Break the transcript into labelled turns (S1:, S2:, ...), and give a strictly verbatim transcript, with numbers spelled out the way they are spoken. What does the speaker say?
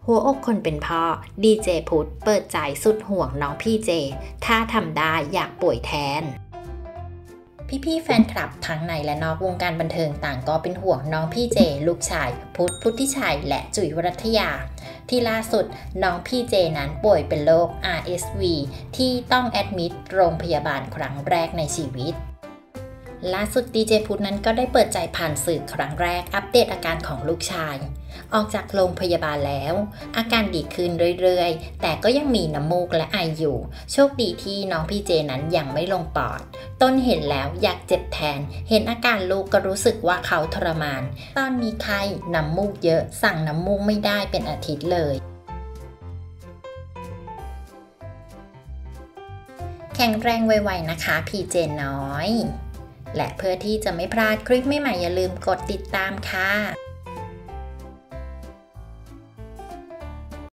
S1: หัวอกคนเป็นพ่อดีเจพุทธเปิดใจสุดห่วงน้องพี่เจถ้าทำได้อยากป่วยแทนพี่ๆแฟนคลับทั้งในและนอกวงการบันเทิงต่างก็เป็นห่วงน้องพี่เจลูกชายพุทธพุทธิชัยและจุ๋ยวรัตยาที่ล่าสุดน้องพี่เจนั้นป่วยเป็นโรค อาร์ เอส วี ที่ต้องแอดมิดโรงพยาบาลครั้งแรกในชีวิตล่าสุดดีเจพุทธนั้นก็ได้เปิดใจผ่านสื่อครั้งแรกอัปเดตอาการของลูกชายออกจากโรงพยาบาลแล้วอาการดีขึ้นเรื่อยๆแต่ก็ยังมีน้ำมูกและไออยู่โชคดีที่น้องพี่เจนั้นยังไม่ลงปอดต้นเห็นแล้วอยากเจ็บแทนเห็นอาการลูกก็รู้สึกว่าเขาทรมานตอนมีไข้น้ำมูกเยอะสั่งน้ำมูกไม่ได้เป็นอาทิตย์เลยแข็งแรงไวๆนะคะพี่เจน้อยและเพื่อที่จะไม่พลาดคลิปใหม่ๆอย่าลืมกดติดตามค่ะ